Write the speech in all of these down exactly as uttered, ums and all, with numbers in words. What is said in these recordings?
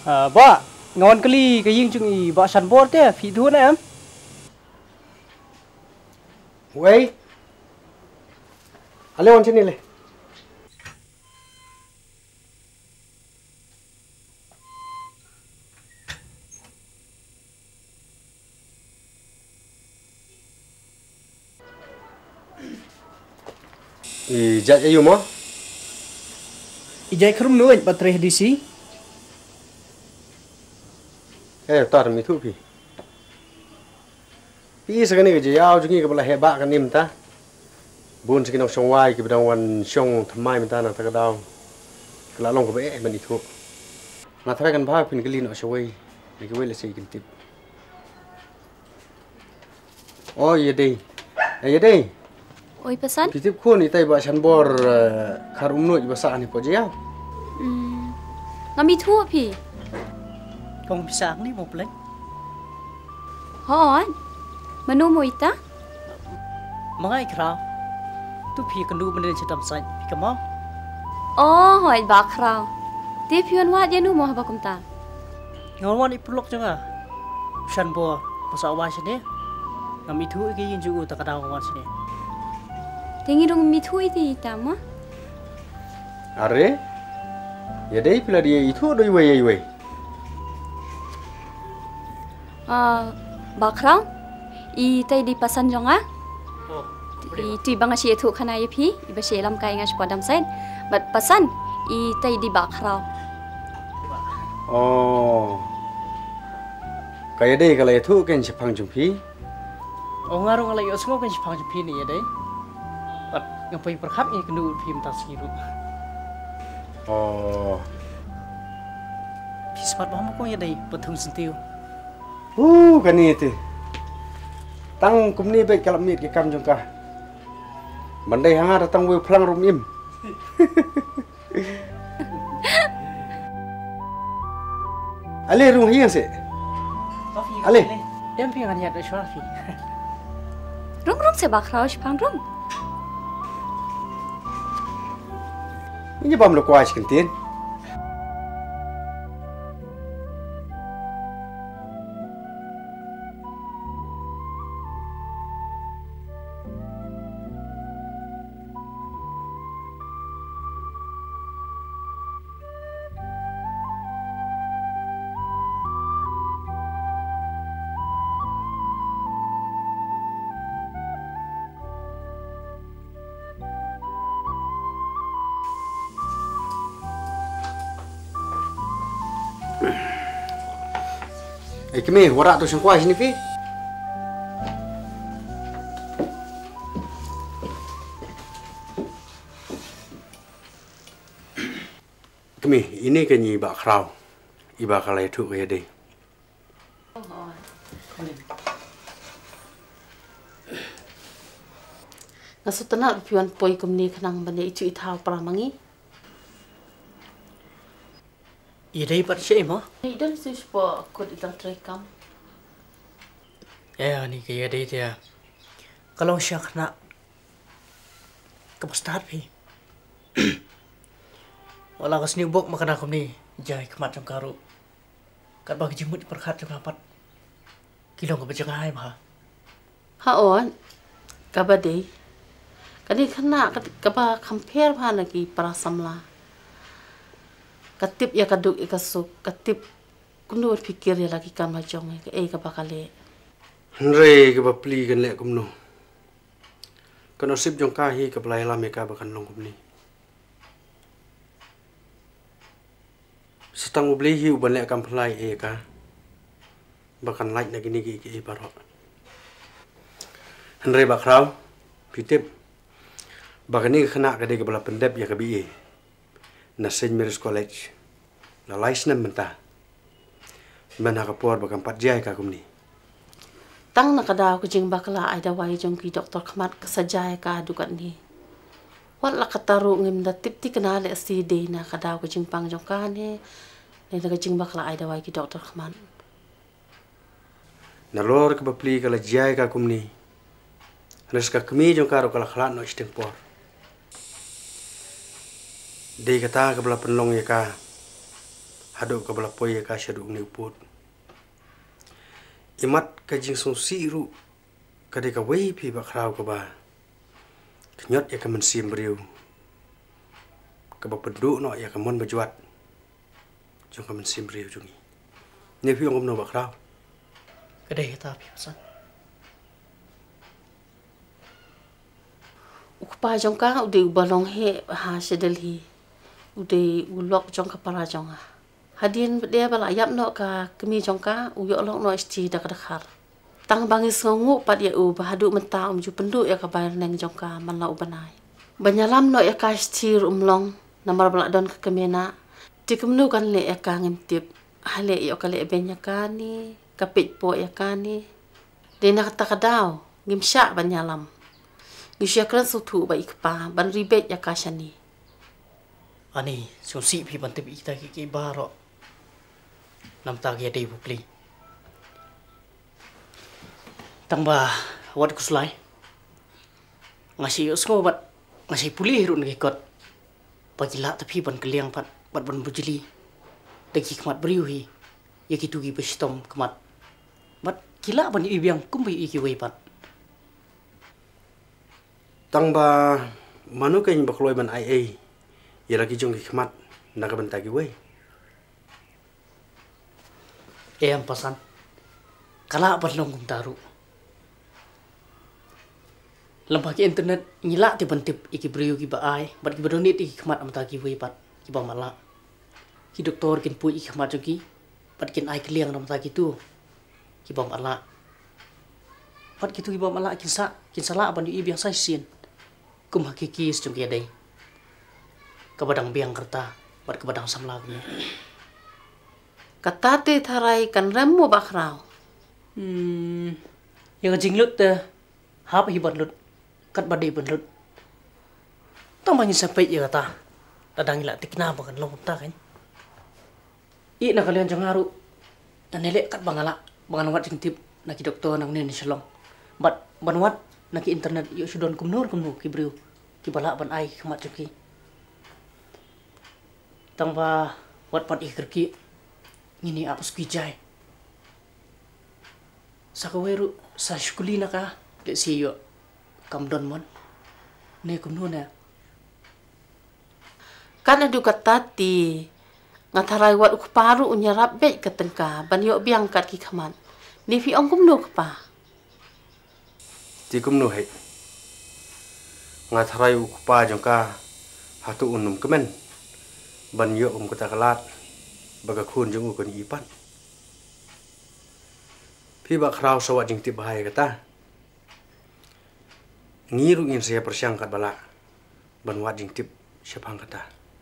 À, bác, ngon cái ly cái yên chừng ý bác sẵn bó thế, phí thua này em. Wey, alon sini le. Ijat ayu mo? Ijai kerum nuan baterai di si. Eh, tar mi thu pi. Pi sekali kerja yau jungi kebelah hebat kan nim ta. Bun sekian orang wai kita dah wan siang thamai minta nak tak tahu. Kalau long kebe eh mani thu. Nak try kan bah pin kali nak shawai. Ni kebe le sekian tip. Oh iya deh, iya deh. Oi pesan? Titip ko ni tay ba chan bor khar umno iba sa ni po jiao. Hmm. Ngami thu pi. Kong pisang ni mau pelak. Hon. Manu mo ita? Mangai kerau. Tu pi kendu benda cetam sai. Pi kemau. Oh, hoi ba krau. Ti pion wat ya nu mo ba kum ta. Ngon wan ipulok janga. Shan bor pasal awan sini. Ngami thu ke yin ju tak ada awan sini. Tengi dong mi thu iti ita ma. Are? Ya deh pila dia itu doi wei wei. Ah, ba krau. I tai di pasan jonga. Oh. I ti banga si thu khana ye pi. I ba si lam kai ngas padam sain. Bat pasan i tai di ba krau. Oh. Kayak deh kalau itu kan sepang jumpi. Oh ngaruh ngalai osmo kan si pang pi ni ya deh. Bat ngapai perkhap ni kendu pi mta siru. Oh. Pi sepat bah mo ko ya deh betung sentiu. Uh, kan itu. Tang kum ni baik kalau mit ke kam jongkah. Bandai hanga datang we plang rum im. Ale rum hiang se. Ale. Dem pi ngan ya de shwafi. Rung rung se ba krau si pang rung. Ini bam lo kuas kentin. Eh, kami warak tu sengkuai sini pi. Kami ini kan iba kerau, iba kalai tu kaya deh. Ngasut tenak pion poi kumni kenang benda itu itau pramangi. Iya deh pat sih mo. Ni dah sih sepo kod itang terekam. Ya ni kaya deh dia. Kalau syak nak kepastar pi. Walau kasih bok makan aku ni jai kemat jam karu. Kat bagi jemut perkat jam kapat. Kilo nggak berjaga hai bah. Haon, kabade. Kani kena kaba compare pha lagi prasamla. Katip ya kaduk ikasuk, katip kundur pikir ya lagi kam lajong ke eh kaba kale. Henry ke bapli kan lek kumno. Kan osip jong kahi ke pelai lam ka bakan long kumni. Setang ubli hiu ban lek kam pelai e ka. Bakan lain lagi ni ke e barok. Henry bakrau pitip. Bakan ni kena ke de ke bala pendep ya ke bi e. Na Saint Mary's College. Na license mentah. Mana kapor bakan pat jai ka kumni. Tang nakadaw ko jing bakla ay dawai jong ki doktor kamat kasajay ka dukat ni. Wala kataru ngim da tipti kanale si day na kadaw ko jing pang jong ka ni. Na jing bakla ay dawai ki doktor kamat. Nalor ka bapli kala jai ka kumni. Hanas ka kami jong karo kala khalat no istempor. Day kata ka bala penlong ya ka. haduk ka balapoy ka syaduk ni uput. Imat ka jing sung siru ka de ka wei pi ba krau ka ba. Kenyot ya ka mensim beriu. Ka ba penduk no ya ka mon bajuat. Jong ka mensim beriu jungi. Ni pi ngom no ba krau. Kedai kita pi pasan. Ukpa jong ka ude balong he ha sedeli. Ude ulok jong ka para jong ha. Hadin dia bala yap no ka kemi jong ka uyok lok no isti dak dakhar. Tang bangis ngongu pat ya u bahadu menta um ju penduk ya ka bayar neng jong ka man la ubanai. Banyalam no ya ka isti umlong namar bala don ka kemena. Tikemnu kan le ya ka ngintip. Hale yo ka le benya ka ni kapit po ya ka ni. Dena kata kadau ngimsya banyalam. Gisya kran sutu ba ikpa ban ribet ya ka shani. Ani sung si pi bantip ita ki ki baro. Nam ta ge dei bukli. Tang ba wat kuslai. Ngasi yo sko bat ngasi pulih run ge kot. Pagila tapi ban keliang pat bat ban bujili. Dagi kemat beriu hi. Ya ki tugi bestom kemat. Bat kila ban ibiang kumbi iki wei pat. Tang ba manu ka ing bakloi ban ai ai. Ya lagi jong kemat na ka bantagi wei. Em pasan. Kala berlong kum taru. Lembagi internet ngila ti bantip iki beriu ki ba ai, bat ki badonit iki kemat am tagi wei pat ki ba mala. Ki doktor kin pui iki kemat jogi, bat kin ai keliang nam tagi tu. Ki ba mala. Bat kitu ki ba mala kin sa, kin sala ban yu biang sai sin. Kum hakiki sejong ki dai. Kabadang biang kerta, bat kabadang samlag ni. Katate tharai kan remu bakrau. Hmm, yang jinglut te, hap hibat lut, kat badai benlut. Tong banyak sampai ya kata, dadang ilat tikna bakan long ta kan. I nak kalian jangaru, dan nelek kat bangala, bangan wat jengtip, naki doktor nang ni shalom. Bat banwat naki internet yo sudon kumnur kumnu ki beriu, ki bala ban ai kemat joki. Tang ba wat pat ikerki, ngini apa skijai. Sakaweru sa shukuli na ka, le siyo kamdon mon. Ne kumnu na. Kan adu katati ngatarai wat ukparu unyarap bet katengka ban yo biang kat ki kaman. Ni fi ong kumnu pa. Ti kumnu hai. Ngatarai ukpa jong ka hatu unum kemen. Ban yo um kata kalat baga kun jong ukon ipan. Pi ba krau sawat jing tip bahaya kata. Ngiru ingin saya persyangkat bala. Ban wat jing tip syapang kata.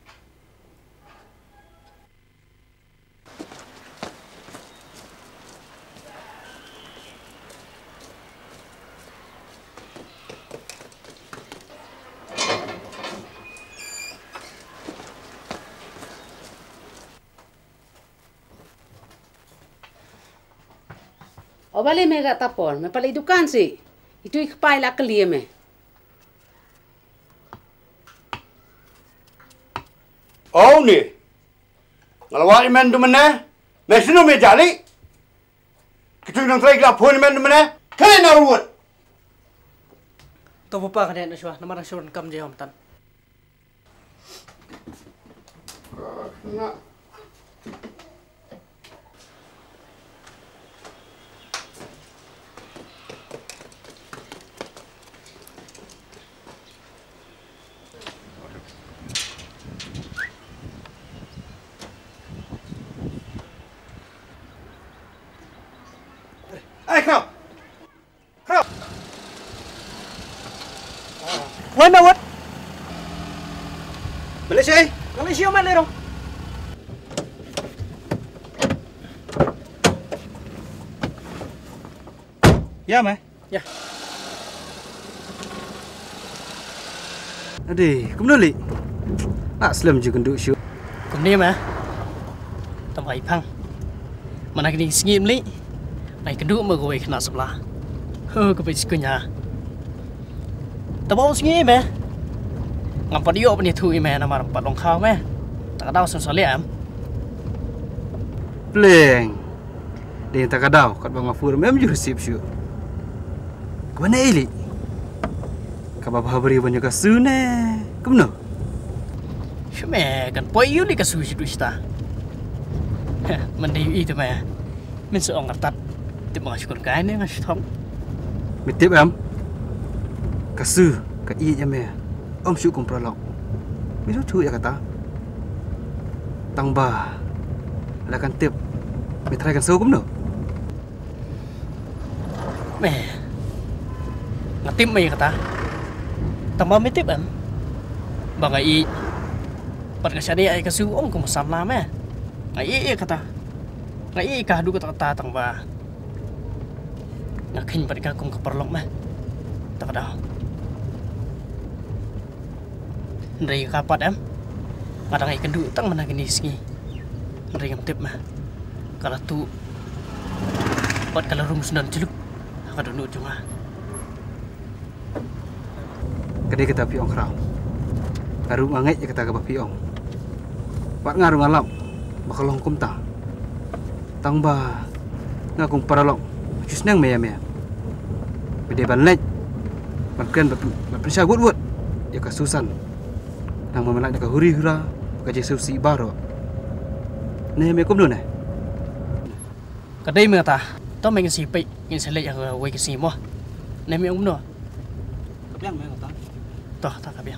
O bale me ga tapon, me pala dukan si. Itu ikpai la kelie me. Oh ni. Ngalawai men du mana? Me sino me jali. Kitu nang trai la phone men du mana? Kale na ruwat. To pa ka den shwa, namara shon kam je hom tan. Na. Ai kau. Kau. Wan na wat. Malaysia. Kami siyo man lerong. Ya meh. Ya. Ade, kumno li. Ah, slam je kenduk syu. Kum ni ma. Tamai phang. Mana kini singim li. Nai kedua mergoy kena sebelah. Huh, ke bisi kunya. Tabau singim eh. Ngapa dia apa ni tu ime nama empat long kau meh. Tak tahu sen solia am. Pleng. Dia tak kadau kat bang Mafur mem ju resip syu. Kemana ili? Kabab habari banyak kasu ne. Kemana? Shume kan poi yu li kasu situ sta. Mandi itu mah. Min seong ngartat. Tip mga syukur kain ne ngas thong. Mitip am. Kasu ka i ya me. Om syu kum prolog. Misu tu ya kata. Tang ba. Ala kan tip. Mitrai kan so kemana? Meh. Ngatip mah kata. Tambah mitip am. Bagai pada kasari ai kasu om kum samla meh. Ngai i kata. Ngai i ka du kata kata tang ba. Ngakin pada kum keperlok meh. Tak ada. Ndai kapat am. Kadang ai kendu tang mana gini singi. Ndai ngatip mah. Kalau tu buat kalau rum sundan celup. Kada nu cuma. Kedai kita piong krau. Baru mangai ya kata ka piong. Pak ngaru ngalam. Bakal hukum ta. Tang ba ngakung paralok. Jus nang meya meya. Bede banlek. Makan berpisah gut-gut. Ya kasusan. Nang memelak ka huri hura. Ka jesu si baro. Ne me kum nu ne. Kadai mengata. Tao mình si bị, mình sẽ lấy ở quay cái gì mua, nên mình cũng nữa. Kapiang me kata. Toh, tak kapiang.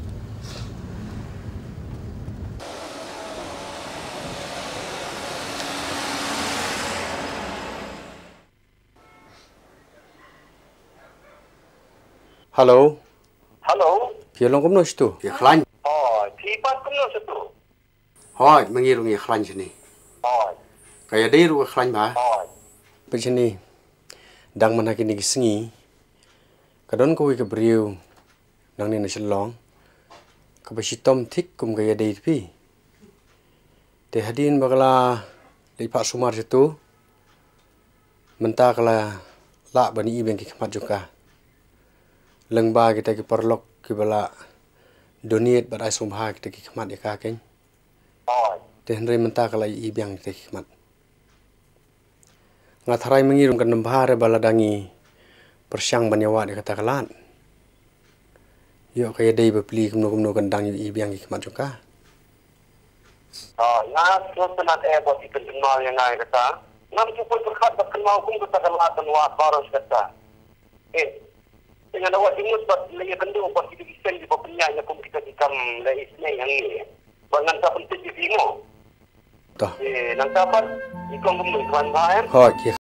Halo. Halo. Kia long kumno situ. Kia khlan. Oh, tipat kumno situ. Hoi, mengiru ngi khlan sini. Hoi. Kaya dia ru khlan ba. Hoi. Pecini. Dang mana kini kisengi. Kadon ko ke beriu. Nang ni nasilong. Kapasitom tik kum kaya day pi. Te hadin bakala lipat sumar situ. Mentah kala lak bani ibeng ki kemat juga. Lengba kita ki perlok ki bala donate badai sumbha kita ki kemat ya kakeng. Te hendrai mentah kala ibeng kita ki kemat. Ngatharai mengirum kan nembhare baladangi persyang banyawa di kata kalan. Yo kaya day bepli kumno kumno kandang yu ibiang hikmat juga. Oh, ya susunat eh buat ikenal yang ngai kata. Nam cukup berkat berkenal kum kata kalatan wa baros kata. Eh, dengan awak dimus buat lagi kendu buat kita isen di penyanyi kum kita dikam lai isne yang ni. Bangan tak penting di bimo. Toh. Eh, nang kapan ikong kum ikwan baen. Hoi kia.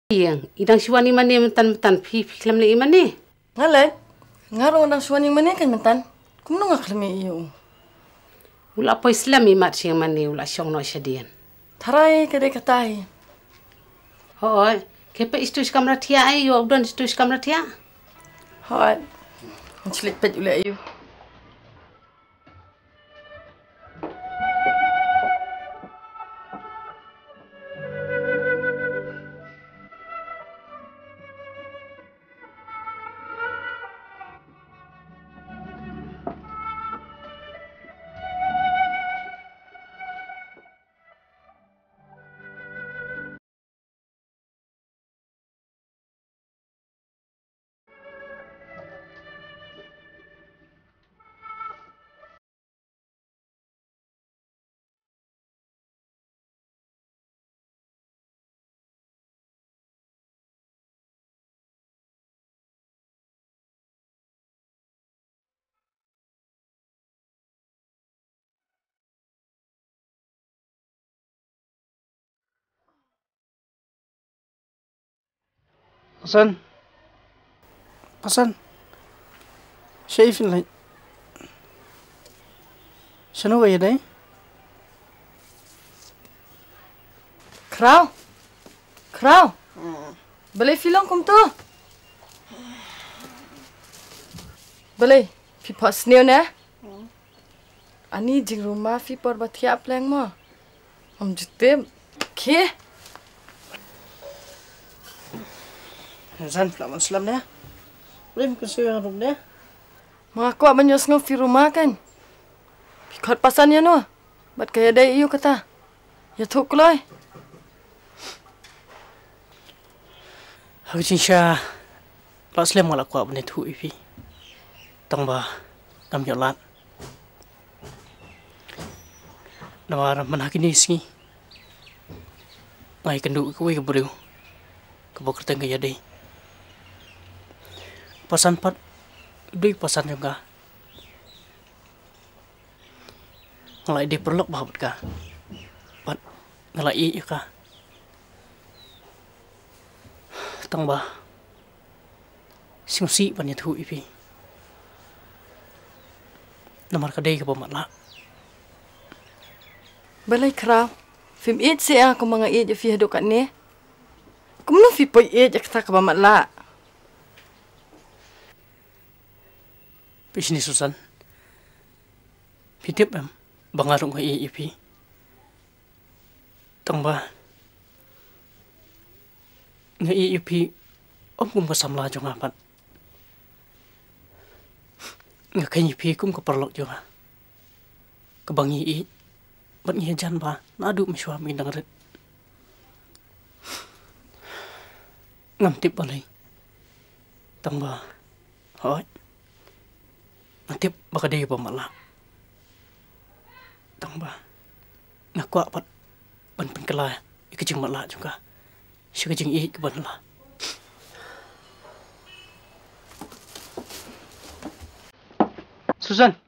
Yang idang siwani mani mentan mentan pi pi kelam ni imani. Ngalet, ngarong nang suani mana kan mentan? Kum nang aklami iyo. Ula po Islam imat siyang mani ula siyang no syadian. Tarai kade katai. Hoy, kepa istus kamera tia ay yo udon istus kamera tia. Hot. Menclik pet ula iyo. Pasan. Pasan. شايفين لي شنو هي دي؟ Krau. Krau. Boleh film kum tu? Boleh. Pi pot snew na? Ani jing rumah fi pot batiap lang mo. Om jute. Ke? Zan flaman selam na. Boleh mungkin saya rum na. Mengaku abang nyos ngau fi rumah kan? Pi kot pasan ya no. Bat kaya day iyo kata. Ya thuk loy. Aku cincah las lem malah kuat benda tu ipi. Tambah kami jalan. Nawar mana kini sini. Ngai kenduk kue keburu. Kebok tengah jadi. Pasan pat, dui pasan juga. Ngalai dia perlok bahabat ka. Pat ngalai juga. Tambah singsi banyak tu ipi. Nomor kedai ke pemat lah. Balai Krau. Film it si aku mga it fi hadukat ni. Kumno fi poy it kata ka pemat lah. Pisini Susan. Pitip em bangarung ke ipi. Tambah ngai ipi om kum kasam la jong apat. Ngakai ipi kum ke perlok juga. Kebangi i bat ngi jan ba nadu miswa mi dangret. Ngam tip balai. Tambah hoi. Ngantip bakadai pamala. Tambah ngakwa pat ban penkela ikejeng mala juga. Sekejeng i ke banla. Susan.